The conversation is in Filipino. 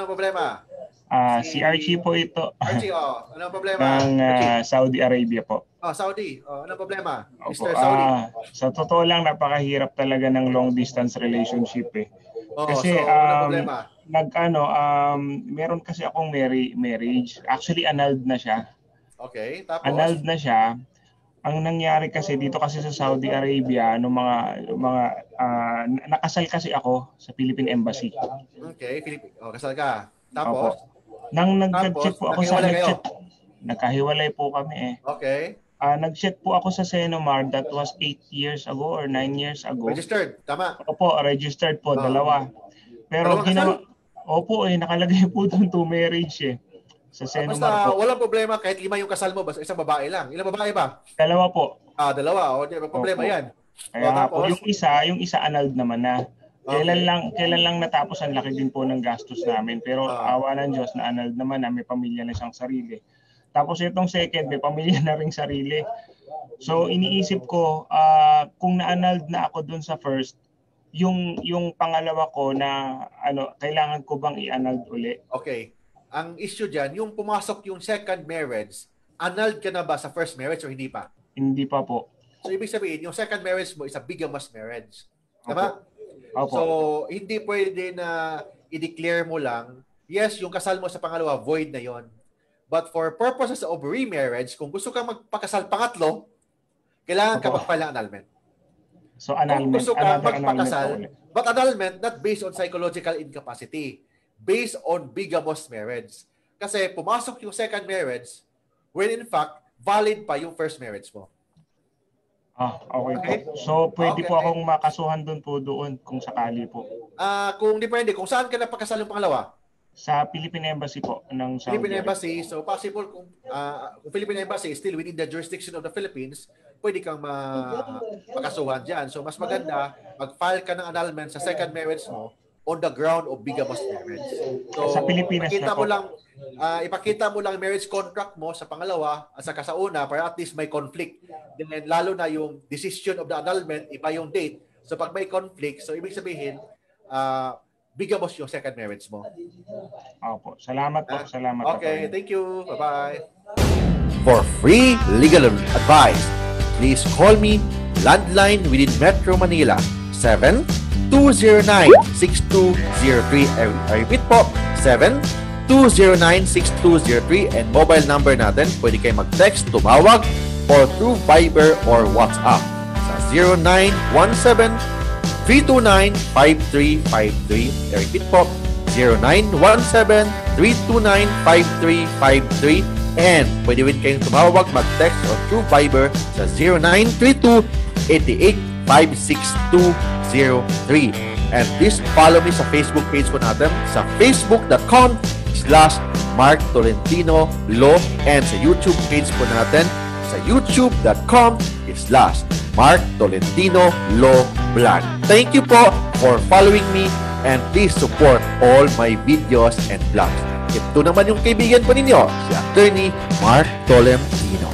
Anong problema? Si Archie po ito. Archie, anong problema? Ng Saudi Arabia po. Saudi. Anong problema? Opo. Mr. Saudi. Sa totoo lang, napakahirap talaga ng long distance relationship eh. Kasi anong problema? Meron kasi akong marriage. Actually, annulled na siya. Okay, tapos? Annulled na siya. Ang nangyari kasi dito kasi sa Saudi Arabia, nakasal kasi ako sa Philippine Embassy. Okay, kasal ka. Tapos? Opo. Nang nag-chat po ako nagkahiwalay po kami eh. Okay. Nag-chat po ako sa Senomar, that was 8 years ago or 9 years ago. Registered, tama? Opo, registered po, dalawa. Pero opo nakalagay po doon to marriage eh. Sa Senomar po. Walang problema kahit 5 yung kasal mo, basta isang babae lang. Ilang babae ba? Dalawa po. Dalawa. Di ba problema yan? Kaya po, yung isa annulled naman na. Kailan lang natapos, ang laki din po ng gastos namin. Pero awa ng Diyos na annulled naman na, may pamilya na siyang sarili. Tapos itong second, may pamilya na ring sarili. So iniisip ko, kung na-annulled na ako dun sa first, yung pangalawa ko na kailangan ko bang i-annulled uli? Okay. Ang issue dyan, yung pumasok yung second marriage, annulled ka na ba sa first marriage o hindi pa? Hindi pa po. So ibig sabihin, yung second marriage mo is a bigamous marriage. Tama? Opo. So hindi pwede na i-declare mo lang, yes, yung kasal mo sa pangalawa, void na yon. But for purposes of remarriage, kung gusto kang magpakasal pangatlo, kailangan ka magpala annulment. So annulment. Kung gusto kang magpakasal, but annulment not based on psychological incapacity, based on bigamous marriage. Kasi pumasok yung second marriage when in fact, valid pa yung first marriage mo. Okay po. So, pwede po akong makasuhan doon kung sakali po. Kung depende, kung saan ka napakasal yung pangalawa? Sa Philippine Embassy po ng Saudi Philippine Arabia. Embassy, so possible kung Philippine Embassy is still within the jurisdiction of the Philippines, pwede kang makasuhan dyan. So, mas maganda, mag-file ka ng annulment sa second marriage mo on the ground of bigamous marriage. So, sa Pilipinas ipakita mo lang marriage contract mo sa pangalawa at saka sa una para at least may conflict. Then, lalo na yung decision of the annulment, iba yung date. So, pag may conflict, so ibig sabihin, bigamous yung second marriage mo. Opo. Salamat po. Salamat. Okay, thank you. Bye-bye. For free legal advice, please call me landline within Metro Manila 7-209-6203. I repeat po, 7-209-6203, and mobile number natin, pwede kayo mag-text, tumawag, or through Viber or WhatsApp sa 0917-329-5353. I repeat po, 0917-329-5353, and pwede rin kayong tumawag, mag-text, or through Viber sa 0932-88-56203. And please follow me sa Facebook page po natin sa facebook.com/Mark Tolentino Law, and sa YouTube page po natin sa youtube.com/Mark Tolentino Law Vlog. Thank you po for following me, and please support all my videos and vlogs. Ito naman yung kaibigan po ninyo, si Attorney Mark Tolentino.